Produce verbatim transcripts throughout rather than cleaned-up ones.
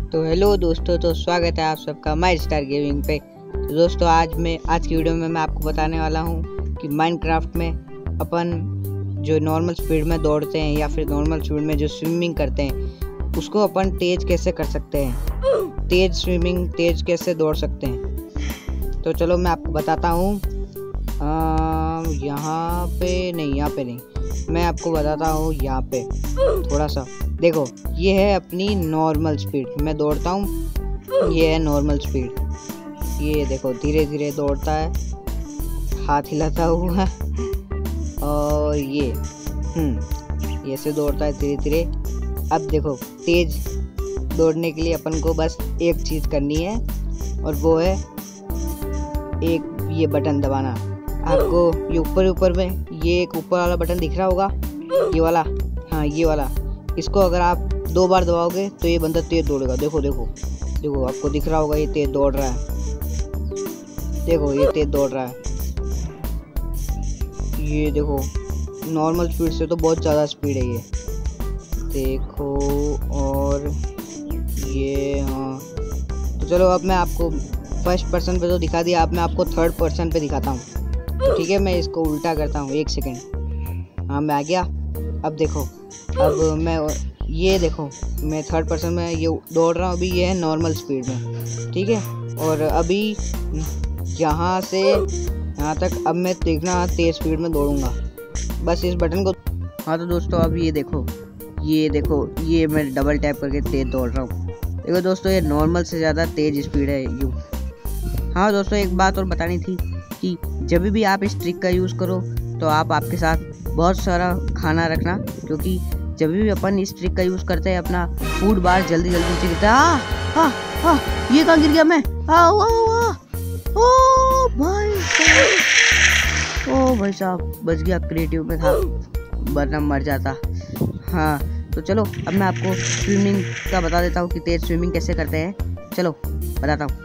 तो हेलो दोस्तों, तो स्वागत है आप सबका माई स्टार गेमिंग पे। तो दोस्तों आज मैं आज की वीडियो में मैं आपको बताने वाला हूँ कि माइनक्राफ्ट में अपन जो नॉर्मल स्पीड में दौड़ते हैं या फिर नॉर्मल स्पीड में जो स्विमिंग करते हैं उसको अपन तेज कैसे कर सकते हैं, तेज स्विमिंग तेज कैसे दौड़ सकते हैं। तो चलो मैं आपको बताता हूँ। यहाँ पे नहीं, यहाँ पे नहीं, मैं आपको बताता हूँ यहाँ पे थोड़ा सा। देखो ये है अपनी नॉर्मल स्पीड, मैं दौड़ता हूँ, ये है नॉर्मल स्पीड। ये देखो धीरे धीरे दौड़ता है, हाथ हिलाता हुआ और ये हम्म ये से दौड़ता है धीरे धीरे। अब देखो तेज दौड़ने के लिए अपन को बस एक चीज़ करनी है और वो है एक ये बटन दबाना। आपको ये ऊपर ऊपर में ये एक ऊपर वाला बटन दिख रहा होगा, ये वाला, हाँ ये वाला। इसको अगर आप दो बार दबाओगे तो ये बंदा तेज दौड़ेगा। देखो देखो देखो आपको दिख रहा होगा ये तेज दौड़ रहा है। देखो ये तेज दौड़ रहा है, ये देखो नॉर्मल स्पीड से तो बहुत ज़्यादा स्पीड है ये। देखो और ये, हाँ तो चलो अब मैं आपको फर्स्ट पर्सन पे तो दिखा दिया, अब मैं आपको थर्ड पर्सन पे दिखाता हूँ। ठीक है, मैं इसको उल्टा करता हूँ, एक सेकेंड। हाँ मैं आ गया। अब देखो, अब मैं ये देखो मैं थर्ड पर्सन में ये दौड़ रहा हूँ। अभी ये है नॉर्मल स्पीड में, ठीक है। और अभी यहाँ से यहाँ तक अब मैं देखना तेज़ स्पीड में दौड़ूंगा, बस इस बटन को। हाँ तो दोस्तों अब ये देखो, ये देखो ये मैं डबल टैप करके तेज़ दौड़ रहा हूँ। देखो दोस्तों ये नॉर्मल से ज़्यादा तेज़ स्पीड है यूँ। हाँ दोस्तों एक बात और बतानी थी कि जब भी आप इस ट्रिक का यूज़ करो तो आप आपके साथ बहुत सारा खाना रखना, क्योंकि जब भी अपन इस ट्रिक का यूज़ करते हैं अपना फूड बार जल्दी जल्दी नीचे गिरता है। हाँ हाँ ये कहाँ गिर गया मैं? हाँ वाह वाह, ओ भाई साहब, ओ भाई साहब बच गया, क्रिएटिव में था वरना मर जाता। हाँ तो चलो अब मैं आपको स्विमिंग का बता देता हूँ कि तेज स्विमिंग कैसे करते हैं। चलो बताता हूँ।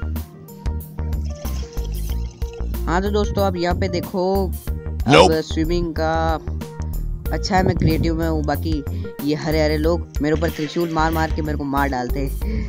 हाँ तो दोस्तों अब यहाँ पे देखो, अब स्विमिंग का अच्छा है मैं क्रिएटिव में हूँ, बाकी ये हरे हरे लोग मेरे ऊपर त्रिशूल मार मार के मेरे को मार डालते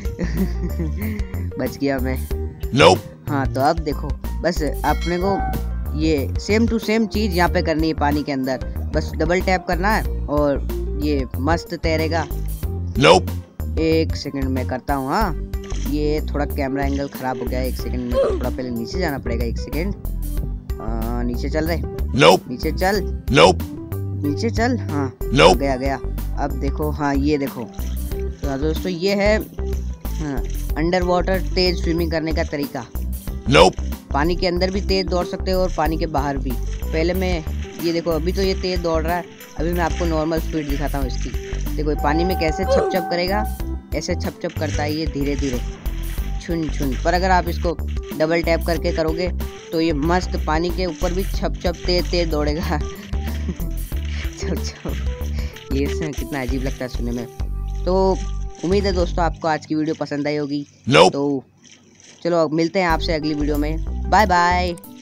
बच गया मैं। nope. हाँ तो अब देखो बस अपने को ये सेम टू सेम चीज़ यहाँ पे करनी है पानी के अंदर। बस डबल टैप करना है और ये मस्त तैरेगा। nope. एक सेकंड में करता हूँ। हाँ ये थोड़ा कैमरा एंगल खराब हो गया है, एक सेकंड में तो थोड़ा पहले नीचे जाना पड़ेगा। एक सेकंड, नीचे चल रहे nope. नीचे चल nope. नीचे चल, हाँ nope. गया गया। अब देखो, हाँ ये देखो तो दोस्तों ये है हाँ, अंडर वाटर तेज स्विमिंग करने का तरीका। nope. पानी के अंदर भी तेज दौड़ सकते हो और पानी के बाहर भी। पहले मैं ये देखो, अभी तो ये तेज दौड़ रहा है, अभी मैं आपको नॉर्मल स्पीड दिखाता हूँ इसकी। देखो पानी में कैसे छप छप करेगा, ऐसे छप छप करता है ये धीरे धीरे, छुन छुन। पर अगर आप इसको डबल टैप करके करोगे तो ये मस्त पानी के ऊपर भी छप छप तेज तेज दौड़ेगा छप छप। ये कितना अजीब लगता है सुनने में। तो उम्मीद है दोस्तों आपको आज की वीडियो पसंद आई होगी। nope. तो चलो अब मिलते हैं आपसे अगली वीडियो में। Bye bye.